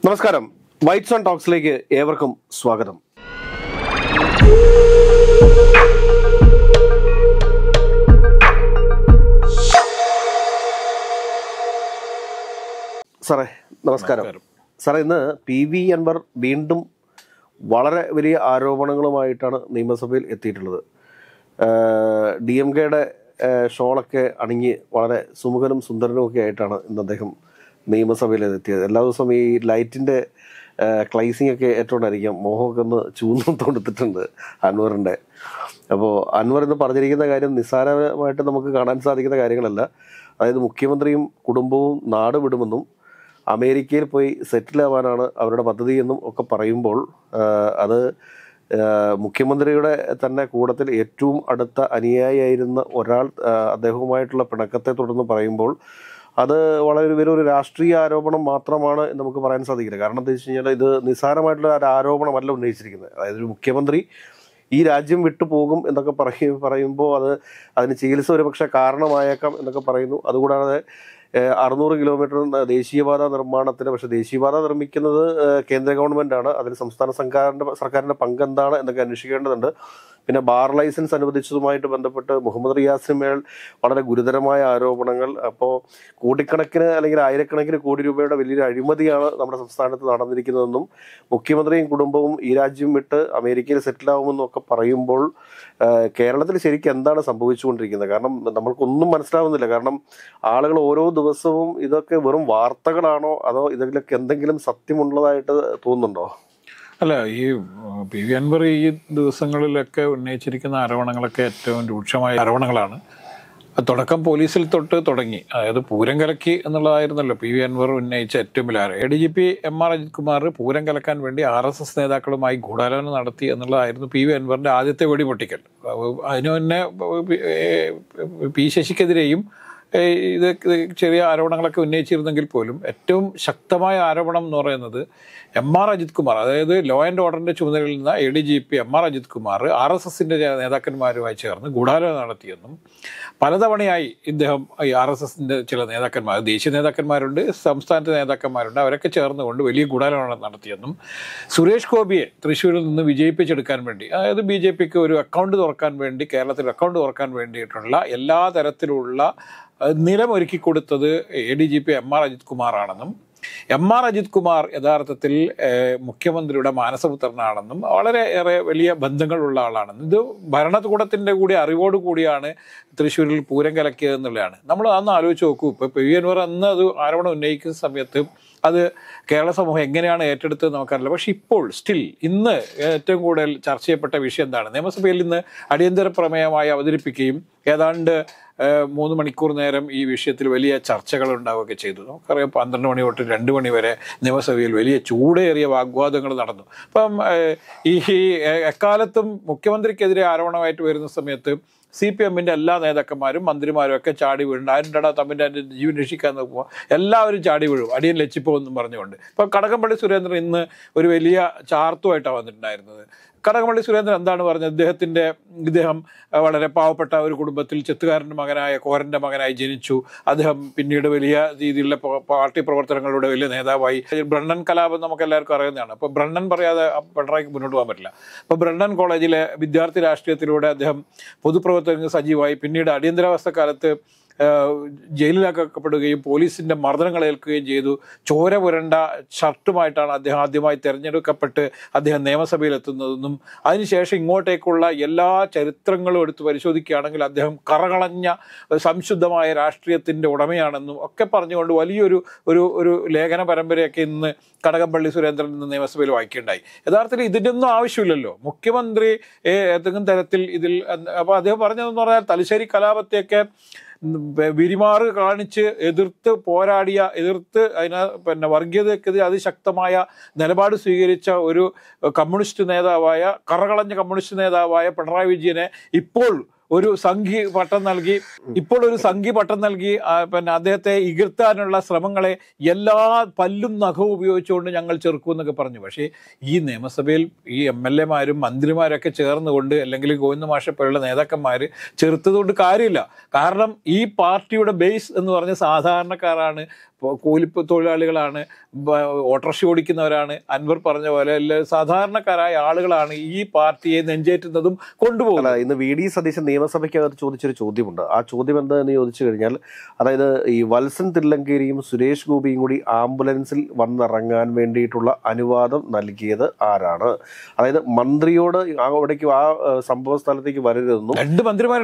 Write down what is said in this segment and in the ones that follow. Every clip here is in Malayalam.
നമസ്കാരം. വൈറ്റ്സ്വാൻ ടോക്സിലേക്ക് ഏവർക്കും സ്വാഗതം. സാറേ നമസ്കാരം. സാറേ, ഇന്ന് PV അൻവർ വീണ്ടും വളരെ വലിയ ആരോപണങ്ങളുമായിട്ടാണ് നിയമസഭയിൽ എത്തിയിട്ടുള്ളത്. DMKയുടെ ഷോളൊക്കെ അണിഞ്ഞ് വളരെ സുമുഖനും സുന്ദരനും ഒക്കെ ആയിട്ടാണ് ഇന്ന് അദ്ദേഹം നിയമസഭയിൽ എത്തിയത്. എല്ലാ ദിവസവും ഈ ലൈറ്റിൻ്റെ ക്ലൈസിങ് ഒക്കെ ഏറ്റുകൊണ്ടായിരിക്കാം മോഹമൊക്കെ ഒന്ന് ചൂന്നും തൊടുത്തിട്ടുണ്ട് അൻവറിൻ്റെ. അപ്പോൾ അൻവർ ഇന്ന് പറഞ്ഞിരിക്കുന്ന കാര്യം നിസ്സാരമായിട്ട് നമുക്ക് കാണാൻ സാധിക്കുന്ന കാര്യങ്ങളല്ല. അതായത് മുഖ്യമന്ത്രിയും കുടുംബവും നാട് വിടുമെന്നും അമേരിക്കയിൽ പോയി സെറ്റിൽ ആവാനാണ് അവരുടെ പദ്ധതി എന്നും ഒക്കെ പറയുമ്പോൾ അത് മുഖ്യമന്ത്രിയുടെ തന്നെ കൂടത്തിൽ ഏറ്റവും അടുത്ത അനുയായിയായിരുന്ന ഒരാൾ അദ്ദേഹവുമായിട്ടുള്ള പിണക്കത്തെ തുടർന്ന് പറയുമ്പോൾ അത് വളരെ വലിയൊരു രാഷ്ട്രീയ ആരോപണം മാത്രമാണ് എന്ന് നമുക്ക് പറയാൻ സാധിക്കില്ല. കാരണം എന്താ വെച്ച് കഴിഞ്ഞാൽ ഇത് നിസ്സാരമായിട്ടുള്ള ഒരു ആരോപണമല്ല ഉന്നയിച്ചിരിക്കുന്നത്. അതായത് ഒരു മുഖ്യമന്ത്രി ഈ രാജ്യം വിട്ടു പോകും എന്നൊക്കെ പറയുമ്പോൾ അതിന് ചികിത്സ ഒരു പക്ഷേ കാരണമായേക്കാം എന്നൊക്കെ പറയുന്നു. അതുകൂടാതെ 600 കിലോമീറ്റർ ദേശീയപാത നിർമ്മാണത്തിന്, പക്ഷേ ദേശീയപാത നിർമ്മിക്കുന്നത് കേന്ദ്ര ഗവൺമെൻറ്റാണ്. അതിൽ സംസ്ഥാന സർക്കാരിൻ്റെ പങ്കെന്താണ് എന്നൊക്കെ അന്വേഷിക്കേണ്ടതുണ്ട്. പിന്നെ ബാർ ലൈസൻസ് അനുവദിച്ചതുമായിട്ട് ബന്ധപ്പെട്ട് മുഹമ്മദ് റിയാസിന് മേൽ വളരെ ഗുരുതരമായ ആരോപണങ്ങൾ. അപ്പോൾ കോടിക്കണക്കിന് അല്ലെങ്കിൽ ആയിരക്കണക്കിന് കോടി രൂപയുടെ വലിയൊരു അഴിമതിയാണ് നമ്മുടെ സംസ്ഥാനത്ത് നടന്നിരിക്കുന്നതെന്നും മുഖ്യമന്ത്രിയും കുടുംബവും ഈ രാജ്യം വിട്ട് അമേരിക്കയിൽ സെറ്റിലാവുമെന്നും ഒക്കെ പറയുമ്പോൾ കേരളത്തിൽ ശരിക്കും എന്താണ് സംഭവിച്ചുകൊണ്ടിരിക്കുന്നത്? കാരണം നമ്മൾക്കൊന്നും മനസ്സിലാവുന്നില്ല. കാരണം ആളുകൾ ഓരോ ദിവസവും ഇതൊക്കെ വെറും വാർത്തകളാണോ അതോ ഇതിലൊക്കെ എന്തെങ്കിലും സത്യമുള്ളതായിട്ട് തോന്നുന്നുണ്ടോ? അല്ല, ഈ PV അൻവർ ഈ ദിവസങ്ങളിലൊക്കെ ഉന്നയിച്ചിരിക്കുന്ന ആരോപണങ്ങളൊക്കെ ഏറ്റവും രൂക്ഷമായ ആരോപണങ്ങളാണ്. തുടക്കം പോലീസിൽ തൊട്ട് തുടങ്ങി. അതായത് പൂരം കലക്കി എന്നുള്ളതായിരുന്നല്ലോ PV അൻവർ ഉന്നയിച്ച ഏറ്റവും വലിയ ADGP MR അജിത് കുമാർ പൂരം കലക്കാൻ വേണ്ടി RSS നേതാക്കളുമായി ഗൂഢാലോചന നടത്തി എന്നുള്ളതായിരുന്നു PV അൻവറിന്റെ ആദ്യത്തെ വെടിപൊട്ടിക്കൽ. അതിനു തന്നെ P ശശിക്കെതിരെയും ഇത് ചെറിയ ആരോപണങ്ങളൊക്കെ ഉന്നയിച്ചിരുന്നെങ്കിൽ പോലും ഏറ്റവും ശക്തമായ ആരോപണം എന്ന് പറയുന്നത് MR അജിത് കുമാർ, അതായത് ലോ ആൻഡ് ഓർഡറിന്റെ ചുമതലയിൽ നിന്ന് ADGP MR അജിത് കുമാർ RSSന്റെ നേതാക്കന്മാരുമായി ചേർന്ന് ഗൂഢാലോചന നടത്തിയെന്നും പലതവണയായി ഇദ്ദേഹം ഈ RSSന്റെ ചില നേതാക്കന്മാർ, ദേശീയ നേതാക്കന്മാരുണ്ട്, സംസ്ഥാനത്തെ നേതാക്കന്മാരുണ്ട്, അവരൊക്കെ ചേർന്നുകൊണ്ട് വലിയ ഗൂഢാലോചന നടത്തിയെന്നും സുരേഷ് ഗോപിയെ തൃശ്ശൂരിൽ നിന്ന് വിജയിപ്പിച്ചെടുക്കാൻ വേണ്ടി, അതായത് BJPക്ക് ഒരു അക്കൗണ്ട് തുറക്കാൻ വേണ്ടി, കേരളത്തിൽ അക്കൗണ്ട് തുറക്കാൻ വേണ്ടിയിട്ടുള്ള എല്ലാ തരത്തിലുള്ള നിലമൊരുക്കി കൊടുത്തത് ADGP MR Ajith കുമാറാണെന്നും MR Ajith Kumar യഥാർത്ഥത്തിൽ മുഖ്യമന്ത്രിയുടെ മാനസപുത്രനാണെന്നും വളരെ ഏറെ വലിയ ബന്ധങ്ങളുള്ള ആളാണെന്നും ഇത് ഭരണകൂടത്തിൻ്റെ കൂടി അറിവോട് കൂടിയാണ് തൃശ്ശൂരിൽ പൂരം കലക്കിയത് എന്നുള്ളതാണ്. നമ്മൾ അന്ന് ആലോചിച്ച് നോക്കൂ. ഇപ്പോൾ PV അൻവർ അന്ന് അത് ആരോപണം ഉന്നയിക്കുന്ന സമയത്ത് അത് കേരള സമൂഹം എങ്ങനെയാണ് ഏറ്റെടുത്തത് നമുക്കറിയില്ല. പക്ഷെ ഇപ്പോൾ സ്റ്റിൽ ഇന്ന് ഏറ്റവും കൂടുതൽ ചർച്ച ചെയ്യപ്പെട്ട വിഷയം എന്താണ്? നിയമസഭയിൽ ഇന്ന് അടിയന്തര പ്രമേയമായി അവതരിപ്പിക്കുകയും ഏതാണ്ട് 3 മണിക്കൂർ നേരം ഈ വിഷയത്തിൽ വലിയ ചർച്ചകൾ ഉണ്ടാവുകയൊക്കെ ചെയ്തു. നമുക്കറിയാം 12 മണി തൊട്ട് 2 മണി വരെ നിയമസഭയിൽ വലിയ ചൂടേറിയ വാഗ്വാദങ്ങൾ നടന്നു. അപ്പം ഈ എക്കാലത്തും മുഖ്യമന്ത്രിക്കെതിരെ ആരോപണമായിട്ട് വരുന്ന സമയത്ത് CPMന്റെ എല്ലാ നേതാക്കന്മാരും മന്ത്രിമാരും ഒക്കെ ചാടി വീഴും. ആരുണ്ടടാ തമ്മിൻ്റെ ജീവൻ രക്ഷിക്കാൻ നോക്കുമ്പോൾ എല്ലാവരും ചാടി വീഴും, അടിയൻ ലച്ചിപ്പോന്നും പറഞ്ഞുകൊണ്ട്. ഇപ്പം കടകംപള്ളി സുരേന്ദ്രൻ ഇന്ന് ഒരു വലിയ ചാർത്തുമായിട്ടാണ് വന്നിട്ടുണ്ടായിരുന്നത്. കടകംപള്ളി സുരേന്ദ്രൻ എന്താണ് പറഞ്ഞത്? ഇദ്ദേഹം വളരെ പാവപ്പെട്ട ഒരു കുടുംബത്തിൽ ചെത്തുകാരൻ്റെ മകനായ കോരൻ്റെ മകനായി ജനിച്ചു. അദ്ദേഹം പിന്നീട് വലിയ രീതിയിലുള്ള പാർട്ടി പ്രവർത്തനങ്ങളുടെ വലിയ നേതാവായി. ബ്രണ്ണൻ കലാപം നമുക്ക് എല്ലാവർക്കും അറിയുന്നതാണ്. അപ്പോൾ ബ്രണ്ണൻ പറയാതെ പിണറായിക്ക് മുന്നോട്ട് പോകാൻ പറ്റില്ല. അപ്പോൾ ബ്രണ്ണൻ കോളേജിലെ വിദ്യാർത്ഥി രാഷ്ട്രീയത്തിലൂടെ അദ്ദേഹം പൊതുപ്രവർത്തകർക്ക് സജീവമായി. പിന്നീട് അടിയന്തരാവസ്ഥ കാലത്ത് ജയിലിലാക്കപ്പെടുകയും പോലീസിൻ്റെ മർദ്ദനങ്ങൾ ഏൽക്കുകയും ചെയ്തു. ചോര പുരണ്ട ഷർട്ടുമായിട്ടാണ് അദ്ദേഹം ആദ്യമായി തിരഞ്ഞെടുക്കപ്പെട്ട് അദ്ദേഹം നിയമസഭയിൽ എത്തുന്നതെന്നും അതിനുശേഷം ഇങ്ങോട്ടേക്കുള്ള എല്ലാ ചരിത്രങ്ങളും എടുത്ത് പരിശോധിക്കുകയാണെങ്കിൽ അദ്ദേഹം കറകളഞ്ഞ സംശുദ്ധമായ രാഷ്ട്രീയത്തിൻ്റെ ഉടമയാണെന്നും ഒക്കെ പറഞ്ഞുകൊണ്ട് വലിയൊരു ഒരു ലേഖന പരമ്പരയൊക്കെ ഇന്ന് കടകംപള്ളി സുരേന്ദ്രൻ ഇന്ന് നിയമസഭയിൽ വായിക്കുകയുണ്ടായി. യഥാർത്ഥത്തിൽ ഇതിൻ്റെയൊന്നും ആവശ്യമില്ലല്ലോ. മുഖ്യമന്ത്രി ഏതെങ്കിലും തരത്തിൽ ഇതിൽ അപ്പോൾ അദ്ദേഹം പറഞ്ഞതെന്ന് പറഞ്ഞാൽ തലശ്ശേരി കലാപത്തെയൊക്കെ വിരിമാറ് കാണിച്ച് എതിർത്ത് അതിനെ വർഗീയതയ്ക്കെതിരെ അതിശക്തമായ നിലപാട് സ്വീകരിച്ച ഒരു കമ്മ്യൂണിസ്റ്റ് നേതാവായ, കറകളഞ്ഞ കമ്മ്യൂണിസ്റ്റ് നേതാവായ പിണറായി വിജയനെ ഇപ്പോൾ ഒരു സംഘി പട്ടം നൽകി അദ്ദേഹത്തെ ഇകഴ്ത്താനുള്ള ശ്രമങ്ങളെ എല്ലാ പല്ലും നഖവും ഉപയോഗിച്ചുകൊണ്ട് ഞങ്ങൾ ചെറുക്കുമെന്നൊക്കെ പറഞ്ഞു. പക്ഷേ ഈ നിയമസഭയിൽ ഈ MLA മാരും മന്ത്രിമാരൊക്കെ ചേർന്നുകൊണ്ട്, അല്ലെങ്കിൽ ഗോവിന്ദ മാഷപ്പോലുള്ള നേതാക്കന്മാർ ചെറുത്തതുകൊണ്ട് കാര്യമില്ല. കാരണം ഈ പാർട്ടിയുടെ ബേസ് എന്ന് പറഞ്ഞ സാധാരണക്കാരാണ്, കൂലിപ്പ് തൊഴിലാളികളാണ്, ഓട്ടോറിക്ഷ ഓടിക്കുന്നവരാണ്. അൻവർ പറഞ്ഞ പോലെ സാധാരണക്കാരായ ആളുകളാണ് ഈ പാർട്ടിയെ നെഞ്ചേറ്റുന്നതും കൊണ്ടുപോകുന്നത്. ഇന്ന് വി ഡി സതീശൻ നിയമസഭയ്ക്കകത്ത് ചോദിച്ചൊരു ചോദ്യമുണ്ട്. ആ ചോദ്യം എന്താണെന്ന് ചോദിച്ചു കഴിഞ്ഞാൽ, അതായത് ഈ വത്സൻ തില്ലങ്കേരിയും സുരേഷ് ഗോപിയും കൂടി ആംബുലൻസിൽ വന്നിറങ്ങാൻ വേണ്ടിയിട്ടുള്ള അനുവാദം നൽകിയത് ആരാണ്? അതായത് മന്ത്രിയോട് അവിടേക്ക് ആ സംഭവ സ്ഥലത്തേക്ക് വരരുതെന്നും, രണ്ട്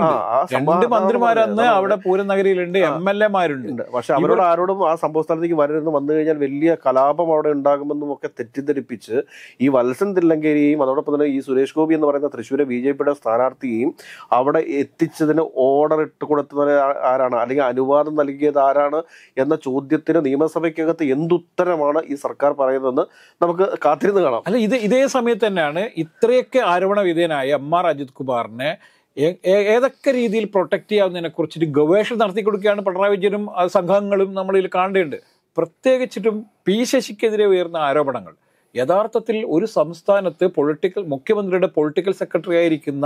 മന്ത്രിമാരന്ന് അവിടെ പൂരം നഗരിയിലുണ്ട്, MLA മാരുണ്ട്, പക്ഷെ അവരോട് ആരോടും ആ സംഭവ സ്ഥലത്തേക്ക് വരരുതെന്ന് വന്നു കഴിഞ്ഞാൽ വലിയ കലാപം അവിടെ ഉണ്ടാകുമെന്നും ഒക്കെ തെറ്റിദ്ധരിപ്പിച്ച് ഈ വത്സൻ തില്ലങ്കേരിയെയും അതോടൊപ്പം തന്നെ ഈ സുരേഷ് ഗോപി എന്ന് പറയുന്ന തൃശ്ശൂരെ BJPയുടെ സ്ഥാനാർത്ഥിയെയും അവിടെ എത്തിച്ചതിന് ഓർഡർ ഇട്ട് കൊടുത്തത് ആരാണ്, അല്ലെങ്കിൽ അനുവാദം നൽകിയത് ആരാണ് എന്ന ചോദ്യത്തിന് നിയമസഭയ്ക്കകത്ത് എന്തുത്തരമാണ് ഈ സർക്കാർ പറയുന്നതെന്ന് നമുക്ക് കാത്തിരുന്ന് കാണാം. അല്ല, ഇതേ സമയത്ത് തന്നെയാണ് ഇത്രയൊക്കെ ആരോപണ വിധേയനായ MR അജിത് കുമാറിനെ ഏതൊക്കെ രീതിയിൽ പ്രൊട്ടക്ട് ചെയ്യാവുന്നതിനെ കുറിച്ചിട്ട് ഗവേഷണം നടത്തി കൊടുക്കുകയാണ് പിണറായി വിജയനും സംഘങ്ങളും നമ്മളിൽ കാണേണ്ടതുണ്ട്. പ്രത്യേകിച്ചിട്ടും P ശശിക്കെതിരെ ഉയർന്ന ആരോപണങ്ങൾ യഥാർത്ഥത്തിൽ ഒരു സംസ്ഥാനത്ത് മുഖ്യമന്ത്രിയുടെ പൊളിറ്റിക്കൽ സെക്രട്ടറി ആയിരിക്കുന്ന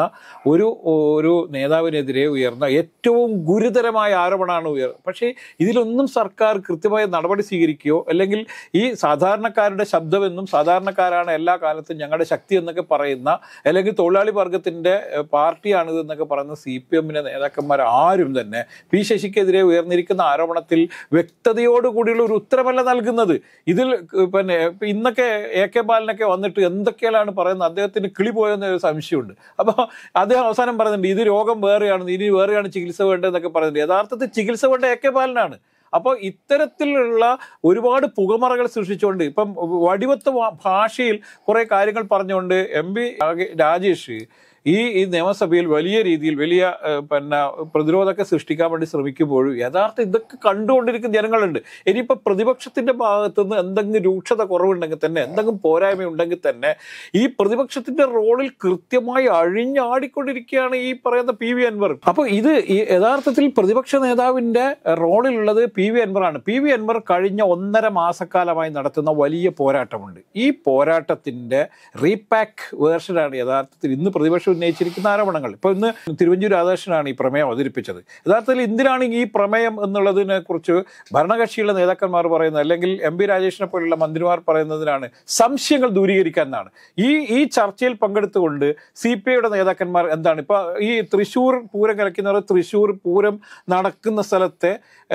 ഒരു നേതാവിനെതിരെ ഉയർന്ന ഏറ്റവും ഗുരുതരമായ ആരോപണമാണ് പക്ഷേ ഇതിലൊന്നും സർക്കാർ കൃത്യമായ നടപടി സ്വീകരിക്കുകയോ, അല്ലെങ്കിൽ ഈ സാധാരണക്കാരുടെ ശബ്ദമെന്നും സാധാരണക്കാരാണ് എല്ലാ കാലത്തും ഞങ്ങളുടെ ശക്തി എന്നൊക്കെ പറയുന്ന, അല്ലെങ്കിൽ തൊഴിലാളി വർഗത്തിൻ്റെ പാർട്ടിയാണിത് എന്നൊക്കെ പറയുന്ന CPM നേതാക്കന്മാർ ആരും തന്നെ P ശശിക്കെതിരെ ഉയർന്നിരിക്കുന്ന ആരോപണത്തിൽ വ്യക്തതയോടുകൂടിയുള്ള ഒരു ഉത്തരമല്ല നൽകുന്നത്. ഇതിൽ പിന്നെ ഇന്നൊക്കെ AK ബാലനൊക്കെ വന്നിട്ട് എന്തൊക്കെയാണ് പറയുന്നത്, അദ്ദേഹത്തിന് കിളി പോയെന്നൊരു സംശയമുണ്ട്. അപ്പോൾ അദ്ദേഹം അവസാനം പറയുന്നുണ്ട് ഇത് രോഗം വേറെയാണ്, ഇനി വേറെയാണ് ചികിത്സ വേണ്ടതെന്നൊക്കെ പറയുന്നുണ്ട്. യഥാർത്ഥത്തിൽ ചികിത്സ വേണ്ട AK ബാലനാണ്. അപ്പോൾ ഇത്തരത്തിലുള്ള ഒരുപാട് പുകമറകൾ സൃഷ്ടിച്ചുകൊണ്ട് ഇപ്പം വടിവത്ത ഭാഷയിൽ കുറേ കാര്യങ്ങൾ പറഞ്ഞുകൊണ്ട് MP രാജേഷ് ഈ നിയമസഭയിൽ വലിയ രീതിയിൽ വലിയ പ്രതിരോധമൊക്കെ സൃഷ്ടിക്കാൻ വേണ്ടി ശ്രമിക്കുമ്പോഴും യഥാർത്ഥം ഇതൊക്കെ കണ്ടുകൊണ്ടിരിക്കുന്ന ജനങ്ങളുണ്ട്. ഇനിയിപ്പോൾ പ്രതിപക്ഷത്തിൻ്റെ ഭാഗത്തുനിന്ന് എന്തെങ്കിലും രൂക്ഷത കുറവുണ്ടെങ്കിൽ തന്നെ, എന്തെങ്കിലും പോരായ്മ ഉണ്ടെങ്കിൽ തന്നെ ഈ പ്രതിപക്ഷത്തിൻ്റെ റോളിൽ കൃത്യമായി അഴിഞ്ഞാടിക്കൊണ്ടിരിക്കുകയാണ് ഈ പറയുന്ന PV അൻവർ. അപ്പോൾ ഇത് യഥാർത്ഥത്തിൽ പ്രതിപക്ഷ നേതാവിൻ്റെ റോളിലുള്ളത് PV അൻവറാണ്. PV അൻവർ കഴിഞ്ഞ 1.5 മാസക്കാലമായി നടത്തുന്ന വലിയ പോരാട്ടമുണ്ട്. ഈ പോരാട്ടത്തിൻ്റെ റീപാക്ക് വേർഷനാണ് യഥാർത്ഥത്തിൽ ഇന്ന് പ്രതിപക്ഷം ഉന്നയിച്ചിരിക്കുന്ന ആരോപണങ്ങൾ. ഇപ്പോൾ ഇന്ന് തിരുവഞ്ചൂർ രാധാകൃഷ്ണനാണ് ഈ പ്രമേയം അവതരിപ്പിച്ചത്. യഥാർത്ഥത്തിൽ എന്തിനാണ് ഈ പ്രമേയം എന്നുള്ളതിനെ കുറിച്ച് ഭരണകക്ഷിയുള്ള നേതാക്കന്മാർ പറയുന്നത്, അല്ലെങ്കിൽ MP രാജേഷിനെ പോലുള്ള മന്ത്രിമാർ പറയുന്നതിനാണ് സംശയങ്ങൾ ദൂരീകരിക്കാനാണ്. ഈ ചർച്ചയിൽ പങ്കെടുത്തുകൊണ്ട് CPIയുടെ നേതാക്കന്മാർ എന്താണ് ഇപ്പോൾ ഈ തൃശ്ശൂർ പൂരം കലക്കുന്നവർ, തൃശ്ശൂർ പൂരം നടക്കുന്ന സ്ഥലത്തെ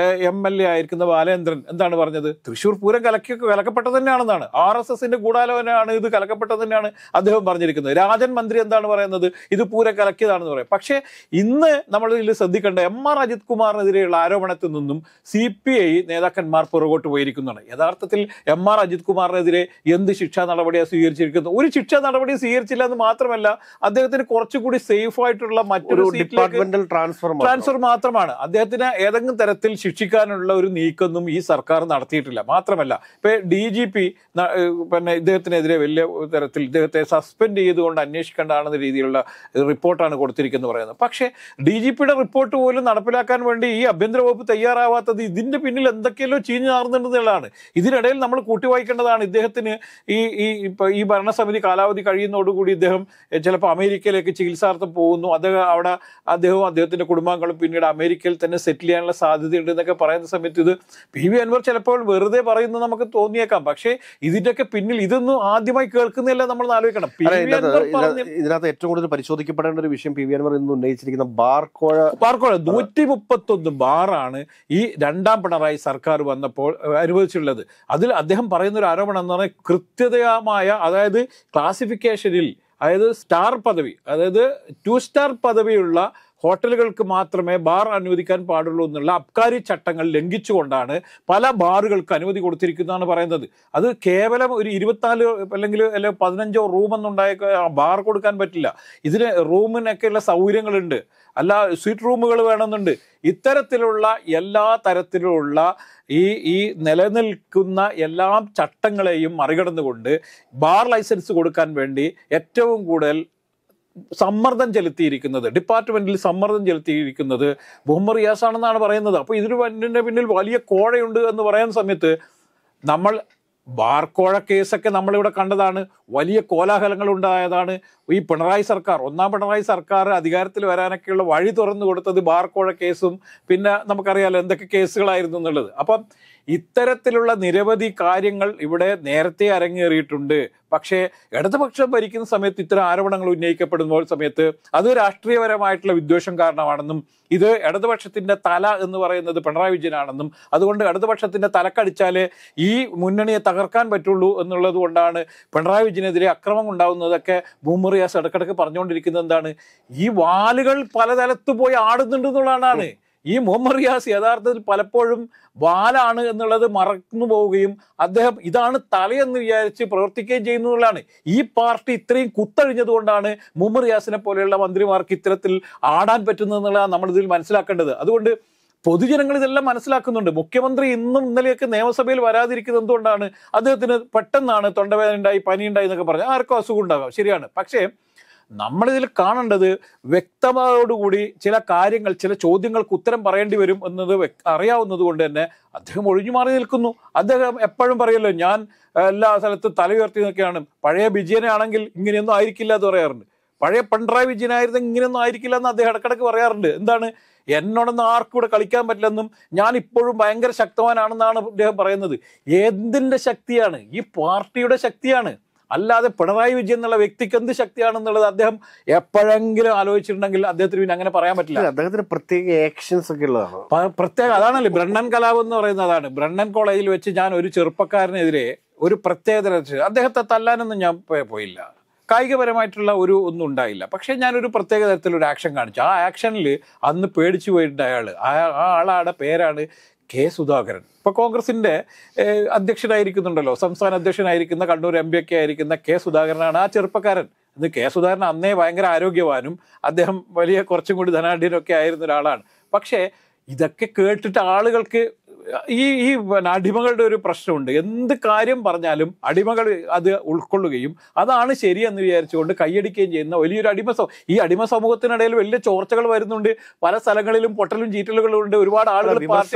MLA ആയിരിക്കുന്ന ബാലേന്ദ്രൻ എന്താണ് പറഞ്ഞത്? തൃശ്ശൂർ പൂരം കലക്കപ്പെട്ടത് തന്നെയാണെന്നാണ്, RSSന്റെ ഗൂഢാലോചനയാണ്, ഇത് കലക്കപ്പെട്ടത് തന്നെയാണ് അദ്ദേഹം പറഞ്ഞിരിക്കുന്നത്. രാജൻ മന്ത്രി എന്താണ് പറയുന്നത്? ഇത് പൂരം കലക്കിയതാണെന്ന് പറയാം. പക്ഷേ ഇന്ന് നമ്മൾ ഇതിൽ ശ്രദ്ധിക്കേണ്ട MR അജിത് കുമാറിനെതിരെയുള്ള ആരോപണത്തിൽ നിന്നും CPI നേതാക്കന്മാർ പുറകോട്ട് പോയിരിക്കുന്നതാണ്. യഥാർത്ഥത്തിൽ MR അജിത് കുമാറിനെതിരെ എന്ത് ശിക്ഷാ നടപടിയാണ് സ്വീകരിച്ചിരിക്കുന്നത്? ഒരു ശിക്ഷാ നടപടി സ്വീകരിച്ചില്ല എന്ന് മാത്രമല്ല, അദ്ദേഹത്തിന് കുറച്ചുകൂടി സേഫ് ആയിട്ടുള്ള മറ്റൊരു ഡിപ്പാർട്ട്മെന്റൽ ട്രാൻസ്ഫർ മാത്രമാണ്. അദ്ദേഹത്തിന് ഏതെങ്കിലും തരത്തിൽ ശിക്ഷിക്കാനുള്ള ഒരു നീക്കൊന്നും ഈ സർക്കാർ നടത്തിയിട്ടില്ല. മാത്രമല്ല ഇപ്പൊ DGP ഇദ്ദേഹത്തിനെതിരെ വലിയ തരത്തിൽ ഇദ്ദേഹത്തെ സസ്പെൻഡ് ചെയ്തുകൊണ്ട് അന്വേഷിക്കേണ്ടതാണെന്ന രീതിയിലുള്ള റിപ്പോർട്ടാണ് കൊടുത്തിരിക്കുന്നത് പറയുന്നത്. പക്ഷേ DGPയുടെ റിപ്പോർട്ട് പോലും നടപ്പിലാക്കാൻ വേണ്ടി ഈ ആഭ്യന്തര വകുപ്പ് തയ്യാറാവാത്തത് ഇതിന്റെ പിന്നിൽ എന്തൊക്കെയല്ലോ ചീഞ്ഞു നാർന്നുണ്ടെന്നുള്ളതാണ്. ഇതിനിടയിൽ നമ്മൾ കൂട്ടിവായിക്കേണ്ടതാണ്. ഇദ്ദേഹത്തിന് ഈ ഭരണസമിതി കാലാവധി കഴിയുന്നതോടുകൂടി ഇദ്ദേഹം ചിലപ്പോൾ അമേരിക്കയിലേക്ക് ചികിത്സാർത്ഥം പോകുന്നു. അദ്ദേഹവും അദ്ദേഹത്തിന്റെ കുടുംബാംഗങ്ങളും പിന്നീട് അമേരിക്കയിൽ തന്നെ സെറ്റിൽ ചെയ്യാനുള്ള സാധ്യതയുണ്ട് എന്നൊക്കെ പറയുന്ന സമയത്ത് ഇത് PV അൻവർ ചിലപ്പോൾ വെറുതെ പറയുന്നത് നമുക്ക് തോന്നിയേക്കാം. പക്ഷേ ഇതിന്റെയൊക്കെ പിന്നിൽ ഇതൊന്നും ആദ്യമായി കേൾക്കുന്നില്ല നമ്മൾ ആലോചിക്കണം. ഇതിനകത്ത് ഏറ്റവും കൂടുതൽ പരിശോധിക്കപ്പെടേണ്ട ഒരു വിഷയം PV അൻവർ ഇന്ന് ഉന്നയിച്ചിരിക്കുന്ന ബാർക്കോഴ 131 ബാറാണ് ഈ രണ്ടാം പിണറായി സർക്കാർ വന്നപ്പോൾ അനുവദിച്ചിട്ടുള്ളത്. അതിൽ അദ്ദേഹം പറയുന്ന ഒരു ആരോപണം എന്ന് പറഞ്ഞാൽ കൃത്യതമായ, അതായത് ക്ലാസിഫിക്കേഷനിൽ, അതായത് സ്റ്റാർ പദവി, അതായത് 2 സ്റ്റാർ പദവിയുള്ള ഹോട്ടലുകൾക്ക് മാത്രമേ ബാർ അനുവദിക്കാൻ പാടുള്ളൂ എന്നുള്ള അബ്കാരി ചട്ടങ്ങൾ ലംഘിച്ചുകൊണ്ടാണ് പല ബാറുകൾക്ക് അനുമതി കൊടുത്തിരിക്കുന്നതാണ് പറയുന്നത്. അത് കേവലം ഒരു 24 അല്ലെങ്കിൽ 15 റൂമൊന്നുണ്ടായ ബാർ കൊടുക്കാൻ പറ്റില്ല. ഇതിന് റൂമിനൊക്കെയുള്ള സൗകര്യങ്ങളുണ്ട്, അല്ല സ്വീറ്റ് റൂമുകൾ വേണമെന്നുണ്ട്. ഇത്തരത്തിലുള്ള എല്ലാ തരത്തിലുള്ള ഈ നിലനിൽക്കുന്ന എല്ലാ ചട്ടങ്ങളെയും മറികടന്നുകൊണ്ട് ബാർ ലൈസൻസ് കൊടുക്കാൻ വേണ്ടി ഏറ്റവും കൂടുതൽ സമ്മർദ്ദം ചെലുത്തിയിരിക്കുന്നത്, ഡിപ്പാർട്ട്മെന്റിൽ സമ്മർദ്ദം ചെലുത്തിയിരിക്കുന്നത് മുഹമ്മദ് റിയാസ് ആണെന്നാണ് പറയുന്നത്. അപ്പോൾ ഇതിന്റെ പിന്നിൽ വലിയ കോഴയുണ്ട് എന്ന് പറയുന്ന സമയത്ത് നമ്മൾ ബാർക്കോഴ കേസൊക്കെ നമ്മളിവിടെ കണ്ടതാണ്. വലിയ കോലാഹലങ്ങൾ ഉണ്ടായതാണ്. ഈ പിണറായി സർക്കാർ, ഒന്നാം പിണറായി സർക്കാർ അധികാരത്തിൽ വരാനൊക്കെയുള്ള വഴി തുറന്നു കൊടുത്തത് ബാർക്കോഴ കേസും പിന്നെ നമുക്കറിയാലോ എന്തൊക്കെ കേസുകളായിരുന്നു എന്നുള്ളത്. അപ്പം ഇത്തരത്തിലുള്ള നിരവധി കാര്യങ്ങൾ ഇവിടെ നേരത്തെ അരങ്ങേറിയിട്ടുണ്ട്. പക്ഷേ ഇടതുപക്ഷം ഭരിക്കുന്ന സമയത്ത് ഇത്തരം ആരോപണങ്ങൾ ഉന്നയിക്കപ്പെടുന്ന സമയത്ത് അത് രാഷ്ട്രീയപരമായിട്ടുള്ള വിദ്വേഷം കാരണമാണെന്നും ഇത് ഇടതുപക്ഷത്തിന്റെ തല എന്ന് പറയുന്നത് പിണറായി വിജയനാണെന്നും അതുകൊണ്ട് ഇടതുപക്ഷത്തിന്റെ തലക്കടിച്ചാലേ ഈ മുന്നണിയെ തകർക്കാൻ പറ്റുള്ളൂ എന്നുള്ളത് കൊണ്ടാണ് പിണറായി വിജയനെതിരെ അക്രമം ഉണ്ടാകുന്നതൊക്കെ മുഹമ്മദ് റിയാസ് ഇടക്കിടക്ക് പറഞ്ഞുകൊണ്ടിരിക്കുന്നത്. എന്താണ്, ഈ വാലുകൾ പലതലത്ത് പോയി ആടുന്നുണ്ട് എന്നുള്ളതാണ്. ഈ മുഹമ്മദ് റിയാസ് യഥാർത്ഥത്തിൽ പലപ്പോഴും വാലാണ് എന്നുള്ളത് മറന്നു പോവുകയും അദ്ദേഹം ഇതാണ് തലയെന്ന് വിചാരിച്ച് പ്രവർത്തിക്കുകയും ചെയ്യുന്നതാണ്. ഈ പാർട്ടി ഇത്രയും കുത്തഴിഞ്ഞത് കൊണ്ടാണ് മുഹമ്മദ് റിയാസിനെ പോലെയുള്ള മന്ത്രിമാർക്ക് ഇത്തരത്തിൽ ആടാൻ പറ്റുന്നതെന്നുള്ളതാണ് നമ്മളിതിൽ മനസ്സിലാക്കേണ്ടത്. അതുകൊണ്ട് പൊതുജനങ്ങൾ ഇതെല്ലാം മനസ്സിലാക്കുന്നുണ്ട്. മുഖ്യമന്ത്രി ഇന്നും ഇന്നലെയൊക്കെ നിയമസഭയിൽ വരാതിരിക്കുന്നത് എന്തുകൊണ്ടാണ്? അദ്ദേഹത്തിന് പെട്ടെന്നാണ് തൊണ്ടവേദന ഉണ്ടായി, പനി ഉണ്ടായി എന്നൊക്കെ പറഞ്ഞ് ആർക്കും അസുഖം ഉണ്ടാകാം, ശരിയാണ്. പക്ഷേ നമ്മളിതിൽ കാണേണ്ടത് വ്യക്തതയോടുകൂടി ചില കാര്യങ്ങൾ, ചില ചോദ്യങ്ങൾക്ക് ഉത്തരം പറയേണ്ടി വരും എന്നത് അറിയാവുന്നത് കൊണ്ട് തന്നെ അദ്ദേഹം ഒഴിഞ്ഞു മാറി നിൽക്കുന്നു. അദ്ദേഹം എപ്പോഴും പറയല്ലോ, ഞാൻ എല്ലാ സ്ഥലത്തും തല ഉയർത്തി നിൽക്കുകയാണ്. പഴയ വിജയനാണെങ്കിൽ ഇങ്ങനെയൊന്നും ആയിരിക്കില്ല എന്ന് പറയാറുണ്ട്. പഴയ പിണറായി വിജയനായിരുന്നു ഇങ്ങനെയൊന്നും ആയിരിക്കില്ല എന്ന് അദ്ദേഹം ഇടക്കിടക്ക് പറയാറുണ്ട്. എന്താണ്, എന്നോടൊന്നും ആർക്കും കൂടെ കളിക്കാൻ പറ്റില്ലെന്നും ഞാൻ ഇപ്പോഴും ഭയങ്കര ശക്തവാനാണെന്നാണ് അദ്ദേഹം പറയുന്നത്. എന്തിൻ്റെ ശക്തിയാണ്? ഈ പാർട്ടിയുടെ ശക്തിയാണ്. അല്ലാതെ പിണറായി വിജയൻ എന്നുള്ള വ്യക്തിക്ക് എന്ത് ശക്തിയാണെന്നുള്ളത് അദ്ദേഹം എപ്പോഴെങ്കിലും ആലോചിച്ചിട്ടുണ്ടെങ്കിൽ അദ്ദേഹത്തിന് പിന്നെ അങ്ങനെ പറയാൻ പറ്റില്ല. അദ്ദേഹത്തിന് പ്രത്യേക ആക്ഷൻസ് ഒക്കെ ഉള്ളതാണ്. പ്രത്യേക അതാണല്ലോ ബ്രണ്ണൻ കലാപം എന്ന് പറയുന്നത്. അതാണ് ബ്രണ്ണൻ കോളേജിൽ വെച്ച് ഞാൻ ഒരു ചെറുപ്പക്കാരനെതിരെ ഒരു പ്രത്യേകത, അദ്ദേഹത്തെ തല്ലാനൊന്നും ഞാൻ പോയില്ല, കായികപരമായിട്ടുള്ള ഒന്നും ഉണ്ടായില്ല. പക്ഷെ ഞാനൊരു പ്രത്യേക തരത്തിലൊരു ആക്ഷൻ കാണിച്ചു. ആ ആക്ഷനിൽ അന്ന് പേടിച്ചു പോയിട്ട് ആ ആളുടെ പേരാണ് കെ സുധാകരൻ. ഇപ്പൊ കോൺഗ്രസിന്റെ അധ്യക്ഷനായിരിക്കുന്നുണ്ടല്ലോ, സംസ്ഥാന അധ്യക്ഷനായിരിക്കുന്ന കണ്ണൂർ MP ഒക്കെ ആയിരിക്കുന്ന കെ സുധാകരനാണ് ആ ചെറുപ്പക്കാരൻ. ഇത് കെ സുധാകരൻ അന്നേ ഭയങ്കര ആരോഗ്യവാനും അദ്ദേഹം വലിയ കുറച്ചും കൂടി ധനാഢ്യനൊക്കെ ആയിരുന്ന ഒരാളാണ്. പക്ഷേ ഇതൊക്കെ കേട്ടിട്ട് ആളുകൾക്ക് ഈ അടിമകളുടെ ഒരു പ്രശ്നമുണ്ട്. എന്ത് കാര്യം പറഞ്ഞാലും അടിമകൾ അത് ഉൾക്കൊള്ളുകയും അതാണ് ശരിയെന്ന് വിചാരിച്ചുകൊണ്ട് കൈയടിക്കുകയും ചെയ്യുന്ന വലിയൊരു ഈ അടിമ സമൂഹത്തിനിടയിൽ വലിയ ചോർച്ചകൾ വരുന്നുണ്ട്. പല സ്ഥലങ്ങളിലും പൊട്ടലും ചീറ്റലുകളും ഉണ്ട്. ഒരുപാട് ആളുകൾ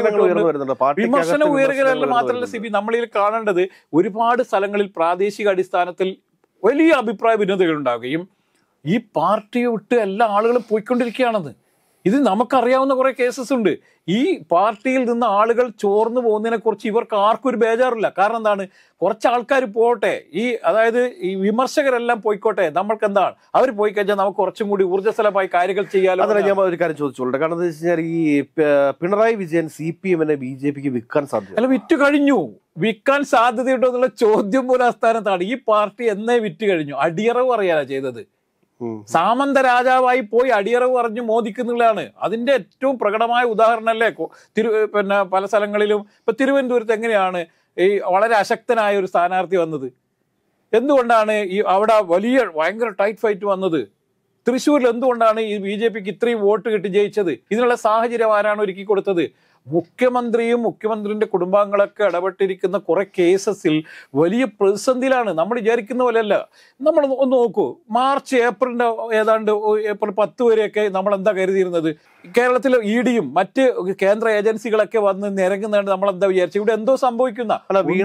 വിമർശനം ഉയരുകയല്ല മാത്രമല്ല സിബി, നമ്മളിൽ കാണേണ്ടത് ഒരുപാട് സ്ഥലങ്ങളിൽ പ്രാദേശിക അടിസ്ഥാനത്തിൽ വലിയ അഭിപ്രായ ഭിന്നതകൾ ഉണ്ടാവുകയും ഈ പാർട്ടിയെ വിട്ട് എല്ലാ ആളുകളും പോയിക്കൊണ്ടിരിക്കുകയാണെന്ന്. ഇത് നമുക്കറിയാവുന്ന കുറെ കേസസ് ഉണ്ട്. ഈ പാർട്ടിയിൽ നിന്ന് ആളുകൾ ചോർന്നു പോകുന്നതിനെ കുറിച്ച് ഇവർക്ക് ആർക്കും ഒരു ബേജാറില്ല. കാരണം എന്താണ്, കുറച്ച് ആൾക്കാർ പോട്ടെ, അതായത് ഈ വിമർശകരെല്ലാം പോയിക്കോട്ടെ, നമ്മൾക്ക് എന്താണ്, അവർ പോയി കഴിഞ്ഞാൽ നമുക്ക് കുറച്ചും കൂടി ഊർജ്ജസ്വലമായി കാര്യങ്ങൾ ചെയ്യാലോ. അതല്ല, ഞാൻ ഒരു കാര്യം ചോദിച്ചോളൂ. കാരണം എന്താ വെച്ച് കഴിഞ്ഞാൽ ഈ പിണറായി വിജയൻ CPM-നെ BJP-ക്ക് വിൽക്കാൻ സാധ്യത അല്ല, വിറ്റ് കഴിഞ്ഞു. വിൽക്കാൻ സാധ്യതയുണ്ടോ എന്നുള്ള ചോദ്യം പോലും ആസ്ഥാനത്താണ്. ഈ പാർട്ടി എന്നേ വിറ്റ് കഴിഞ്ഞു. അടിയറവ് അറിയാനാ ചെയ്തത്. സാമന്ത രാജാവായി പോയി അടിയറവ് പറഞ്ഞു മോദിക്കുന്നുള്ളതാണ് അതിന്റെ ഏറ്റവും പ്രകടമായ ഉദാഹരണമല്ലേ. പിന്നെ പല സ്ഥലങ്ങളിലും ഇപ്പൊ തിരുവനന്തപുരത്ത് എങ്ങനെയാണ് ഈ വളരെ അശക്തനായ ഒരു സ്ഥാനാർത്ഥി വന്നത്? എന്തുകൊണ്ടാണ് അവിടെ ഭയങ്കര ടൈറ്റ് ഫൈറ്റ് വന്നത്? തൃശ്ശൂരിൽ എന്തുകൊണ്ടാണ് ഈ BJP-ക്ക് ഇത്രയും വോട്ട് കിട്ടി ജയിച്ചത്? ഇതിനുള്ള സാഹചര്യം ആരാണ് ഒരുക്കി കൊടുത്തത്? മുഖ്യമന്ത്രിയും മുഖ്യമന്ത്രിന്റെ കുടുംബാംഗങ്ങളൊക്കെ ഇടപെട്ടിരിക്കുന്ന കുറെ കേസസിൽ വലിയ പ്രതിസന്ധിയിലാണ്. നമ്മൾ വിചാരിക്കുന്ന പോലെയല്ല. നമ്മൾ ഒന്ന് നോക്കൂ, മാർച്ച് ഏപ്രിലിന്റെ ഏതാണ്ട് ഏപ്രിൽ 10 വരെയൊക്കെ നമ്മൾ എന്താ കരുതിയിരുന്നത്? കേരളത്തിലെ ED-യും മറ്റ് കേന്ദ്ര ഏജൻസികളൊക്കെ വന്ന് നിരങ്ങുന്നതാണ്. നമ്മൾ എന്താ വിചാരിച്ചു ഇവിടെ എന്തോ സംഭവിക്കുന്ന?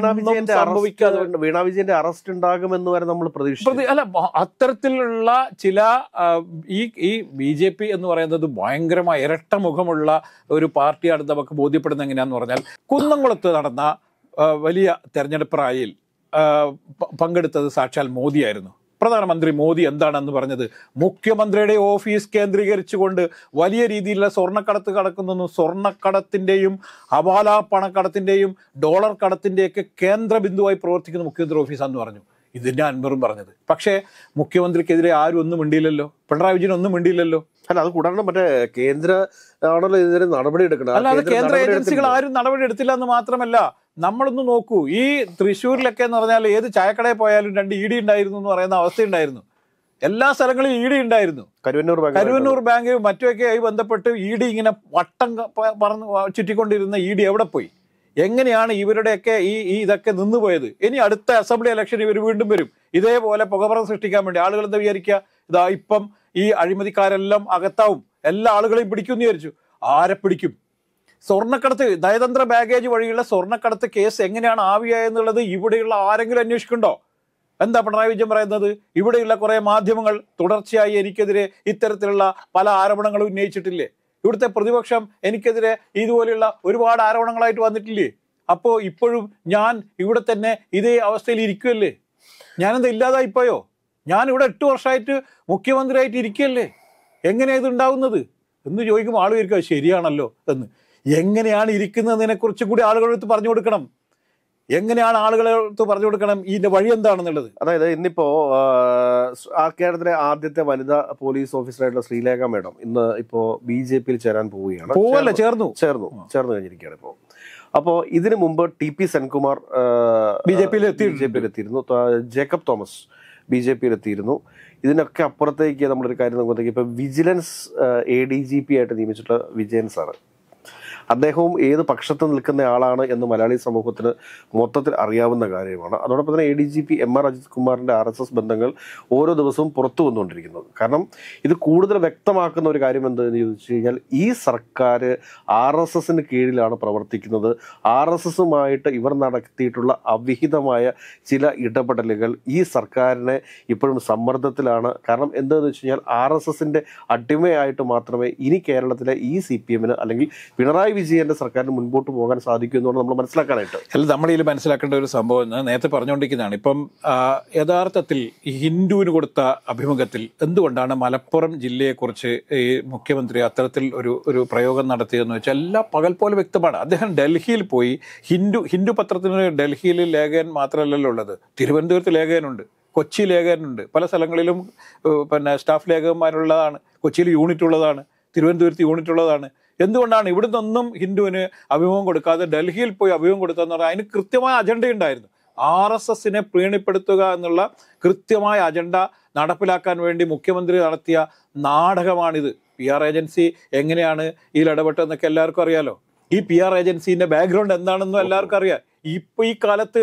വീണ വിജയന്റെ അറസ്റ്റ് ഉണ്ടാകുമെന്ന് വരെ നമ്മൾ പ്രതീക്ഷിച്ചു. അല്ല, അത്തരത്തിലുള്ള ചില ഈ BJP എന്ന് പറയുന്നത് ഭയങ്കരമായ ഇരട്ട മുഖമുള്ള ഒരു പാർട്ടിയാണ് നമുക്ക് ബോധ്യപ്പെടുന്നത്. എങ്ങനെയാന്ന് പറഞ്ഞാൽ, കുന്നംകുളത്ത് നടന്ന വലിയ തെരഞ്ഞെടുപ്പ് റാലിയിൽ പങ്കെടുത്തത് സാക്ഷാൽ മോദിയായിരുന്നു. പ്രധാനമന്ത്രി മോദി എന്താണെന്ന് പറഞ്ഞത്? മുഖ്യമന്ത്രിയുടെ ഓഫീസ് കേന്ദ്രീകരിച്ചുകൊണ്ട് വലിയ രീതിയിലുള്ള സ്വർണ്ണക്കടത്ത് നടക്കുന്നു. സ്വർണ്ണക്കടത്തിന്റെയും ഹവാല പണക്കടത്തിന്റെയും ഡോളർ കടത്തിന്റെയൊക്കെ കേന്ദ്ര ബിന്ദുവായി പ്രവർത്തിക്കുന്ന മുഖ്യമന്ത്രി ഓഫീസാന്ന് പറഞ്ഞു. ഇതിന്റെ അൻവറും പറഞ്ഞത്. പക്ഷേ മുഖ്യമന്ത്രിക്കെതിരെ ആരും ഒന്നും മിണ്ടിയില്ലല്ലോ. പിണറായി വിജയൻ ഒന്നും മിണ്ടിയില്ലല്ലോ. അല്ല, അത് കൂടാണ്ട് മറ്റേ കേന്ദ്ര ആണല്ലോ ഇതിന് നടപടി എടുക്കണം. അല്ലാതെ കേന്ദ്ര ഏജൻസികൾ ആരും നടപടി എടുത്തില്ല എന്ന് മാത്രമല്ല, നമ്മളൊന്ന് നോക്കൂ, ഈ തൃശ്ശൂരിലൊക്കെ എന്ന് പറഞ്ഞാൽ ഏത് ചായക്കടയിൽ പോയാലും 2 ED ഉണ്ടായിരുന്നു എന്ന് പറയുന്ന അവസ്ഥയുണ്ടായിരുന്നു. എല്ലാ സ്ഥലങ്ങളിലും ED ഉണ്ടായിരുന്നു. കരുവന്നൂർ ബാങ്ക് മറ്റുമൊക്കെ ആയി ബന്ധപ്പെട്ട് ED ഇങ്ങനെ വട്ടം പറന്ന് ചുറ്റിക്കൊണ്ടിരുന്ന ED എവിടെ പോയി? എങ്ങനെയാണ് ഇവരുടെയൊക്കെ ഇതൊക്കെ നിന്നുപോയത്? ഇനി അടുത്ത അസംബ്ലി ഇലക്ഷൻ ഇവർ വീണ്ടും വരും ഇതേപോലെ പുകമറ സൃഷ്ടിക്കാൻ വേണ്ടി. ആളുകൾ എന്താ വിചാരിക്കുക? ഇതാ ഇപ്പം ഈ അഴിമതിക്കാരെല്ലാം അകത്താവും, എല്ലാ ആളുകളെയും പിടിക്കുമെന്ന് വിചാരിച്ചു. ആരെ പിടിക്കും? സ്വർണ്ണക്കടത്ത്, നയതന്ത്ര ബാഗേജ് വഴിയുള്ള സ്വർണ്ണക്കടത്ത് കേസ് എങ്ങനെയാണ് ആവിയായെന്നുള്ളത് ഇവിടെയുള്ള ആരെങ്കിലും അന്വേഷിക്കുന്നുണ്ടോ? എന്താ പിണറായി വിജയൻ പറയുന്നത്? ഇവിടെയുള്ള കുറെ മാധ്യമങ്ങൾ തുടർച്ചയായി എനിക്കെതിരെ ഇത്തരത്തിലുള്ള പല ആരോപണങ്ങളും ഉന്നയിച്ചിട്ടില്ലേ? ഇവിടുത്തെ പ്രതിപക്ഷം എനിക്കെതിരെ ഇതുപോലെയുള്ള ഒരുപാട് ആരോപണങ്ങളായിട്ട് വന്നിട്ടില്ലേ? അപ്പോൾ ഇപ്പോഴും ഞാൻ ഇവിടെ തന്നെ ഇതേ അവസ്ഥയിൽ ഇരിക്കുമല്ലേ? ഞാനെന്താ ഇല്ലാതായിപ്പോയോ? ഞാൻ ഇവിടെ 8 വർഷമായിട്ട് മുഖ്യമന്ത്രിയായിട്ട് ഇരിക്കുകയല്ലേ? എങ്ങനെയാണ് ഇത് ഉണ്ടാവുന്നത് എന്ന് ചോദിക്കുമ്പോൾ ആൾ വിചാരിക്കുക ശരിയാണല്ലോ എന്ന്. എങ്ങനെയാണ് ഇരിക്കുന്നതിനെ കുറിച്ചും കൂടി ആളുകളടുത്ത് പറഞ്ഞു കൊടുക്കണം. എങ്ങനെയാണ് ആളുകളടുത്ത് പറഞ്ഞു കൊടുക്കണം ഇതിന്റെ വഴി എന്താണെന്നുള്ളത്. അതായത് ഇന്നിപ്പോ കേരളത്തിലെ ആദ്യത്തെ വനിതാ പോലീസ് ഓഫീസറായിട്ടുള്ള ശ്രീലേഖ മേഡം ഇന്ന് ഇപ്പോ BJP ചേരാൻ പോവുകയാണ്. ചേർന്നു കഴിഞ്ഞിരിക്കുകയാണ് ഇപ്പോൾ. അപ്പോൾ ഇതിനു മുമ്പ് TP സെൻകുമാർ BJP എത്തിയിരുന്നു. ജേക്കബ് തോമസ് BJP എത്തിയിരുന്നു. ഇതിനൊക്കെ അപ്പുറത്തേക്ക് നമ്മളൊരു കാര്യം നോക്കുമ്പോഴത്തേക്ക് ഇപ്പൊ വിജിലൻസ് ADGP ആയിട്ട് നിയമിച്ചിട്ടുള്ള വിജയൻ സാറ്, അദ്ദേഹവും ഏത് പക്ഷത്ത് നിൽക്കുന്ന ആളാണ് എന്ന് മലയാളി സമൂഹത്തിന് മൊത്തത്തിൽ അറിയാവുന്ന കാര്യമാണ്. അതോടൊപ്പം തന്നെ ADGP MR അജിത് കുമാറിൻ്റെ RSS ബന്ധങ്ങൾ ഓരോ ദിവസവും പുറത്തു വന്നുകൊണ്ടിരിക്കുന്നത്. കാരണം ഇത് കൂടുതൽ വ്യക്തമാക്കുന്ന ഒരു കാര്യം എന്തെന്ന് ചോദിച്ചു കഴിഞ്ഞാൽ ഈ സർക്കാർ RSSന് കീഴിലാണ് പ്രവർത്തിക്കുന്നത്. RSSുമായിട്ട് ഇവർ നടത്തിയിട്ടുള്ള അവിഹിതമായ ചില ഇടപെടലുകൾ ഈ സർക്കാരിനെ ഇപ്പോഴും സമ്മർദ്ദത്തിലാണ്. കാരണം എന്താണെന്ന് വെച്ച് കഴിഞ്ഞാൽ RSSന്റെ അടിമയായിട്ട് മാത്രമേ ഇനി കേരളത്തിലെ ഈ CPMന് അല്ലെങ്കിൽ പിണറായി വിജയന്റെ സർക്കാരിന് മുൻപോട്ട് പോകാൻ സാധിക്കും എന്നാണ് നമ്മൾ മനസ്സിലാക്കാനായിട്ട്. അല്ല, നമ്മളിതിൽ മനസ്സിലാക്കേണ്ട ഒരു സംഭവം നേരത്തെ പറഞ്ഞുകൊണ്ടിരിക്കുന്നതാണ്. ഇപ്പം യഥാർത്ഥത്തിൽ ഈ ഹിന്ദുവിന് കൊടുത്ത അഭിമുഖത്തിൽ എന്തുകൊണ്ടാണ് മലപ്പുറം ജില്ലയെക്കുറിച്ച് ഈ മുഖ്യമന്ത്രി അത്തരത്തിൽ ഒരു പ്രയോഗം നടത്തിയതെന്ന് വെച്ചാൽ എല്ലാം പകൽ പോലെ വ്യക്തമാണ്. അദ്ദേഹം ഡൽഹിയിൽ പോയി ഹിന്ദു പത്രത്തിന് ഡൽഹിയിൽ ലേഖകൻ മാത്രമല്ലല്ലോ ഉള്ളത്, തിരുവനന്തപുരത്ത് ലേഖകനുണ്ട്, കൊച്ചി ലേഖകനുണ്ട്, പല സ്ഥലങ്ങളിലും സ്റ്റാഫ് ലേഖകന്മാരുള്ളതാണ്. കൊച്ചിയിൽ യൂണിറ്റ് ഉള്ളതാണ്, തിരുവനന്തപുരത്ത് യൂണിറ്റ് ഉള്ളതാണ്. എന്തുകൊണ്ടാണ് ഇവിടുന്നൊന്നും ഹിന്ദുവിന് അഭിമുഖം കൊടുക്കാതെ ഡൽഹിയിൽ പോയി അഭിമുഖം കൊടുത്തതെന്ന് പറഞ്ഞാൽ അതിന് കൃത്യമായ അജണ്ടയുണ്ടായിരുന്നു. RSSനെ പ്രീണിപ്പെടുത്തുക എന്നുള്ള കൃത്യമായ അജണ്ട നടപ്പിലാക്കാൻ വേണ്ടി മുഖ്യമന്ത്രി നടത്തിയ നാടകമാണിത്. PR ഏജൻസി എങ്ങനെയാണ് ഇതിൽ ഇടപെട്ടതെന്നൊക്കെ എല്ലാവർക്കും അറിയാലോ. ഈ PR ഏജൻസിന്റെ ബാക്ക്ഗ്രൗണ്ട് എന്താണെന്നും എല്ലാവർക്കും അറിയാം. ഇപ്പൊ ഈ കാലത്ത്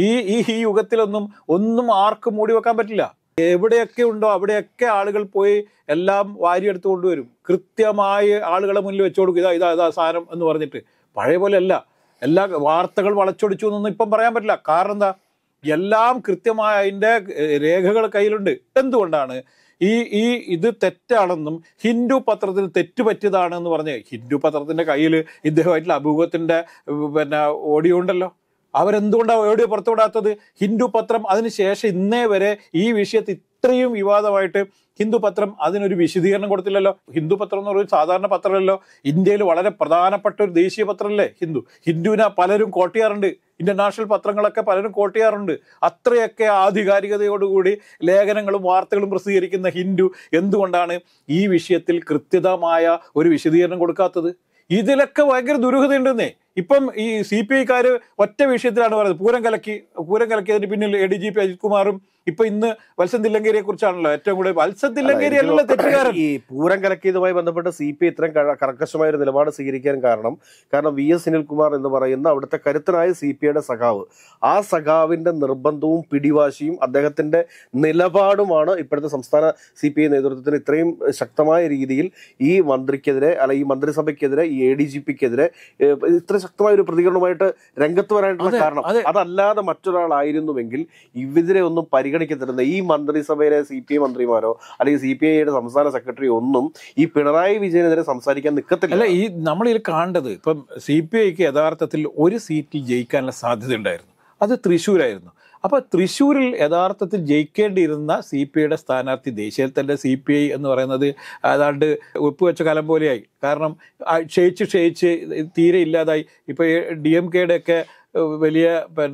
ഈ യുഗത്തിലൊന്നും ആർക്കും മൂടി വെക്കാൻ പറ്റില്ല. എവിടെയൊക്കെ ഉണ്ടോ അവിടെയൊക്കെ ആളുകൾ പോയി എല്ലാം വാരിയെടുത്ത് കൊണ്ടുവരും. കൃത്യമായി ആളുകളെ മുന്നിൽ വെച്ചു കൊടുക്കും, ഇതാ സാധനം എന്ന് പറഞ്ഞിട്ട്. പഴയ പോലെ അല്ല, എല്ലാ വാർത്തകൾ വളച്ചൊടിച്ചു എന്നൊന്നും ഇപ്പം പറയാൻ പറ്റില്ല. കാരണം എന്താ, എല്ലാം കൃത്യമായ അതിൻ്റെ രേഖകൾ കയ്യിലുണ്ട്. എന്തുകൊണ്ടാണ് ഇത് തെറ്റാണെന്നും ഹിന്ദു പത്രത്തിന് തെറ്റുപറ്റിയതാണെന്ന് പറഞ്ഞ് ഹിന്ദു പത്രത്തിന്റെ കയ്യിൽ ഇദ്ദേഹമായിട്ടുള്ള അഭിമുഖത്തിന്റെ ഓഡിയോ ഉണ്ടല്ലോ. അവരെന്തുകൊണ്ടാണ് ഓഡിയോ പുറത്തുവിടാത്തത്? ഹിന്ദു പത്രം അതിനുശേഷം ഇന്നേ വരെ ഈ വിഷയത്തിൽ ഇത്രയും വിവാദമായിട്ട് ഹിന്ദു പത്രം അതിനൊരു വിശദീകരണം കൊടുത്തില്ലല്ലോ. ഹിന്ദു പത്രം എന്ന് പറയുന്നത് സാധാരണ പത്രമല്ലോ, ഇന്ത്യയിൽ വളരെ പ്രധാനപ്പെട്ട ഒരു ദേശീയ പത്രമല്ലേ ഹിന്ദുവിനെ പലരും കോട്ട് ചെയ്യാറുണ്ട്. ഇന്റർനാഷണൽ പത്രങ്ങളൊക്കെ പലരും കോട്ട് ചെയ്യാറുണ്ട്. അത്രയൊക്കെ ആധികാരികതയോടുകൂടി ലേഖനങ്ങളും വാർത്തകളും പ്രസിദ്ധീകരിക്കുന്ന ഹിന്ദു എന്തുകൊണ്ടാണ് ഈ വിഷയത്തിൽ കൃത്യമായ ഒരു വിശദീകരണം കൊടുക്കാത്തത്? ഇതിലൊക്കെ ഭയങ്കര ദുരൂഹതയുണ്ടെന്നേ. ഇപ്പം ഈ CPI ഒറ്റ വിഷയത്തിലാണ് പറയുന്നത്, പൂരം കലക്കിയതിന് പിന്നിൽ ADGP അജിത് കുമാറും ഇപ്പൊ ഇന്ന് വത്സൻ തില്ലങ്കേരിയെ കുറിച്ചാണല്ലോ ഏറ്റവും കൂടുതൽ. വത്സൻ തില്ലങ്കേരി അല്ലല്ലോ തെറ്റുകാരൻ. ഈ പൂരം കലക്കിയതുമായി ബന്ധപ്പെട്ട് CPI ഇത്രയും കർക്കശമായ ഒരു നിലപാട് സ്വീകരിക്കാൻ കാരണം VS സുനിൽകുമാർ എന്ന് പറയുന്ന അവിടുത്തെ കരുത്തനായ CPIയുടെ സഖാവ്, ആ സഖാവിന്റെ നിർബന്ധവും പിടിവാശിയും അദ്ദേഹത്തിന്റെ നിലപാടുമാണ് ഇപ്പോഴത്തെ സംസ്ഥാന CPI നേതൃത്വത്തിന് ഇത്രയും ശക്തമായ രീതിയിൽ ഈ മന്ത്രിക്കെതിരെ ഈ മന്ത്രിസഭയ്ക്കെതിരെ ഈ ADGPക്കെതിരെ ഇത്ര ശക്തമായ ഒരു പ്രതികരണവുമായിട്ട് രംഗത്ത് വരാനായിട്ടുള്ള കാരണം. അതല്ലാതെ മറ്റൊരാളായിരുന്നുവെങ്കിൽ ഇതിനെ ഒന്നും പരിഗണിക്കത്തിരുന്ന ഈ മന്ത്രിസഭയിലെ CPI മന്ത്രിമാരോ അല്ലെങ്കിൽ CPIയുടെ സംസ്ഥാന സെക്രട്ടറി ഒന്നും ഈ പിണറായി വിജയനെതിരെ സംസാരിക്കാൻ നിൽക്കത്തില്ല. അല്ല, ഈ നമ്മളിൽ കാണേണ്ടത് ഇപ്പം CPIക്ക് യഥാർത്ഥത്തിൽ ഒരു സീറ്റിൽ ജയിക്കാനുള്ള സാധ്യത ഉണ്ടായിരുന്നു, അത് തൃശ്ശൂരായിരുന്നു. അപ്പൊ തൃശ്ശൂരിൽ യഥാർത്ഥത്തിൽ ജയിക്കേണ്ടിയിരുന്ന CPIയുടെ സ്ഥാനാർത്ഥി ദേശീയത്തിൽ തന്നെ CPI എന്ന് പറയുന്നത് ഏതാണ്ട് ഉപ്പുവെച്ച കാലം പോലെയായി. കാരണം ക്ഷയിച്ച് തീരെ ഇല്ലാതായി. ഇപ്പൊ DMKയുടെ ഒക്കെ വലിയ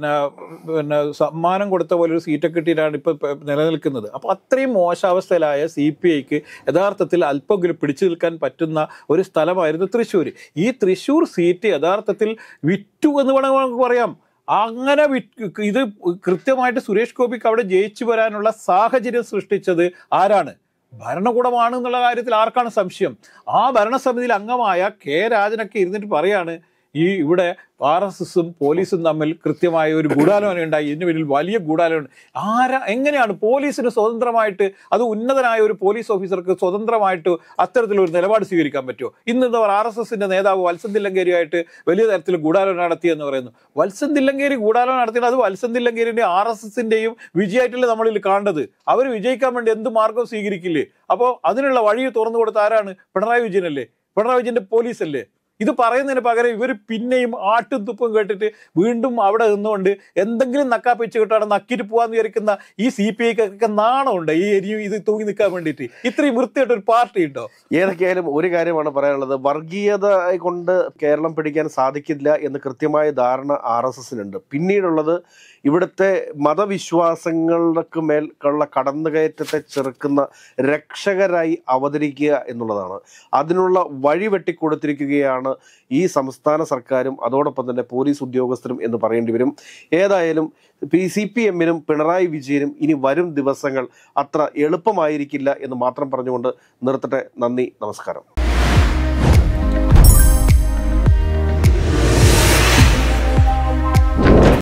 സമ്മാനം കൊടുത്ത പോലൊരു സീറ്റൊക്കെ കിട്ടിയിട്ടാണ് ഇപ്പൊ നിലനിൽക്കുന്നത്. അപ്പൊ അത്രയും മോശാവസ്ഥയിലായ CPIക്ക് യഥാർത്ഥത്തിൽ അല്പമെങ്കിലും പിടിച്ചു നിൽക്കാൻ പറ്റുന്ന ഒരു സ്ഥലമായിരുന്നു തൃശ്ശൂർ. ഈ തൃശ്ശൂർ സീറ്റ് യഥാർത്ഥത്തിൽ വിറ്റു എന്ന് വേണമെങ്കിൽ നമുക്ക് പറയാം. അങ്ങനെ ഇത് കൃത്യമായിട്ട് സുരേഷ് ഗോപിക്ക് അവിടെ ജയിച്ചു വരാനുള്ള സാഹചര്യം സൃഷ്ടിച്ചത് ആരാണ്? ഭരണകൂടമാണ് എന്നുള്ള കാര്യത്തിൽ ആർക്കാണ് സംശയം? ആ ഭരണസമിതിയിൽ അംഗമായ രാജനൊക്കെ ഇരുന്നിട്ട് പറയാണ് ഇവിടെ RSSും പോലീസും തമ്മിൽ കൃത്യമായ ഒരു ഗൂഢാലോചന ഉണ്ടായി, ഇതിന് പിന്നിൽ വലിയ ഗൂഢാലോചന. എങ്ങനെയാണ് പോലീസിന് സ്വതന്ത്രമായിട്ട്, അത് ഉന്നതനായ ഒരു പോലീസ് ഓഫീസർക്ക് സ്വതന്ത്രമായിട്ട് അത്തരത്തിലൊരു നിലപാട് സ്വീകരിക്കാൻ പറ്റുമോ? ഇന്ന് RSSന്റെ നേതാവ് വത്സൻ തില്ലങ്കേരിയായിട്ട് വലിയ തരത്തിൽ ഗൂഢാലോചന നടത്തിയെന്ന് പറയുന്നു. വത്സൻ തില്ലങ്കേരി ഗൂഢാലോചന നടത്തിയത് അത് വത്സൻ തില്ലങ്കേരിന്റെയും RSSന്റെയും വിജയമായിട്ടല്ലേ നമ്മളിൽ കാണേണ്ടത്. അവർ വിജയിക്കാൻ വേണ്ടി എന്ത് മാർഗം സ്വീകരിക്കില്ലേ? അപ്പോൾ അതിനുള്ള വഴി തുറന്നു കൊടുത്ത ആരാണ്? പിണറായി വിജയനല്ലേ? പിണറായി വിജയന്റെ പോലീസല്ലേ? ഇത് പറയുന്നതിന് പകരം ഇവർ പിന്നെയും ആട്ടും തുപ്പും കേട്ടിട്ട് വീണ്ടും അവിടെ നിന്നുകൊണ്ട് എന്തെങ്കിലും നക്കാപ്പിച്ച് കിട്ടാണ് നക്കിട്ട് പോകാന്ന് വിചാരിക്കുന്ന ഈ CPIക്കൊക്കെ നാണമുണ്ട് ഈ എരിയും ഇത് തൂങ്ങി നിൽക്കാൻ വേണ്ടിയിട്ട്. ഇത്രയും വൃത്തിയായിട്ട് ഒരു പാർട്ടി ഉണ്ടോ? ഏതൊക്കെയായാലും ഒരു കാര്യമാണ് പറയാനുള്ളത്, വർഗീയത കൊണ്ട് കേരളം പിടിക്കാൻ സാധിക്കില്ല എന്ന് കൃത്യമായ ധാരണ RSSനുണ്ട്. പിന്നീടുള്ളത് ഇവിടുത്തെ മതവിശ്വാസങ്ങൾക്ക് മേലുള്ള കടന്നുകയറ്റത്തെ ചെറുക്കുന്ന രക്ഷകരായി അവതരിക്കുക എന്നുള്ളതാണ്. അതിനുള്ള വഴി വെട്ടിക്കൊടുത്തിരിക്കുകയാണ് ഈ സംസ്ഥാന സർക്കാരും അതോടൊപ്പം തന്നെ പോലീസ് ഉദ്യോഗസ്ഥരും എന്ന് പറയേണ്ടി വരും. ഏതായാലും CPMനും പിണറായി വിജയനും ഇനി വരും ദിവസങ്ങൾ അത്ര എളുപ്പമായിരിക്കില്ല എന്ന് മാത്രം പറഞ്ഞുകൊണ്ട് നിർത്തട്ടെ. നന്ദി, നമസ്കാരം.